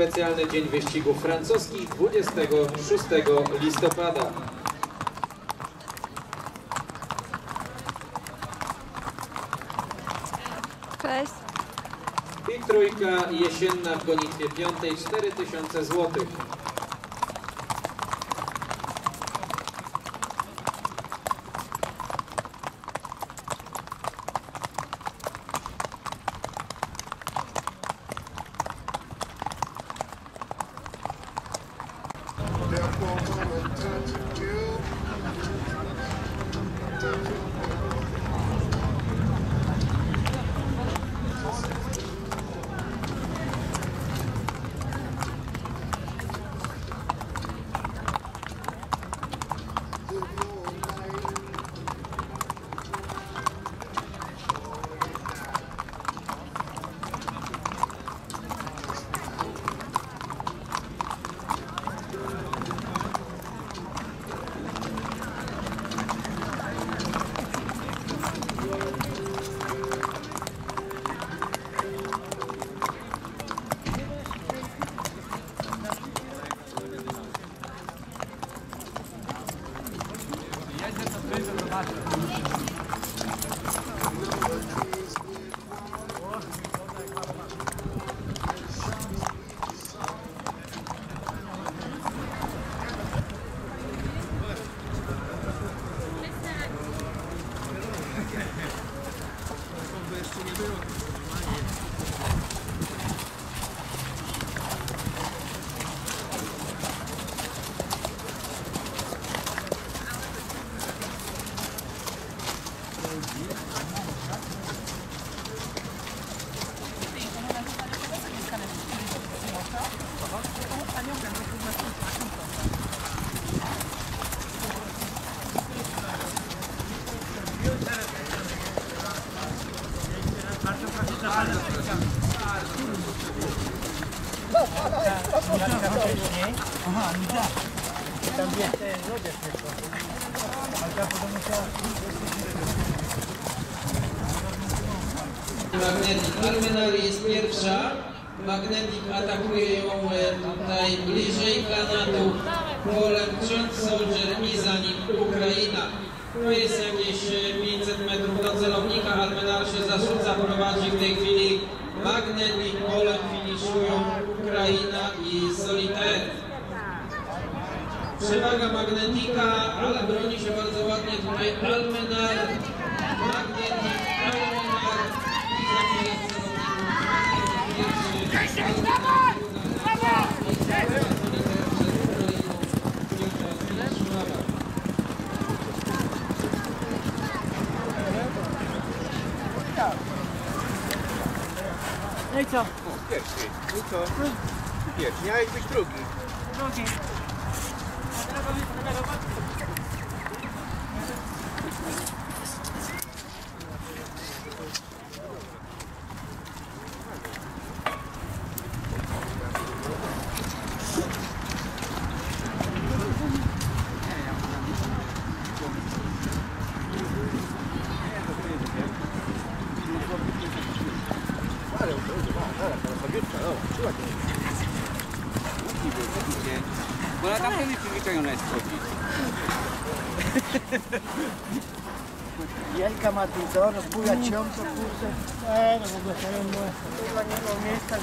specjalny Dzień Wyścigów Francuskich 26 listopada. Cześć. I trójka jesienna w gonitwie piątej 4000 zł. Magnetic Almenar jest pierwsza. Magnetic atakuje ją tutaj bliżej kanatu. Poland Soldier i za nim Ukraina. To jest jakieś 500 metrów do celownika. Almenar się zarzuca, prowadzi w tej chwili Magnetic. Poland finiszują Ukraina i Solitaire. Przewaga Magnetika, ale broni się bardzo ładnie tutaj Almenar. Magnetic, Almenar i za chwilę No i co? Pierwszy. No i co? Pierwszy. Miałeś być drugi. Drugi. Bo na tamten filmika ją jest Jelka ma dużo, rozbuja ciąg, to kurczę. No w ogóle to chyba nie było miejsca,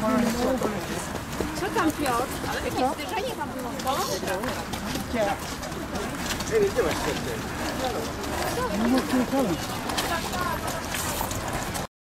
Co tam, Piotr? Jakieś zderzenie tam było? Gdzie? Gdzie masz serce? Nie mógł tu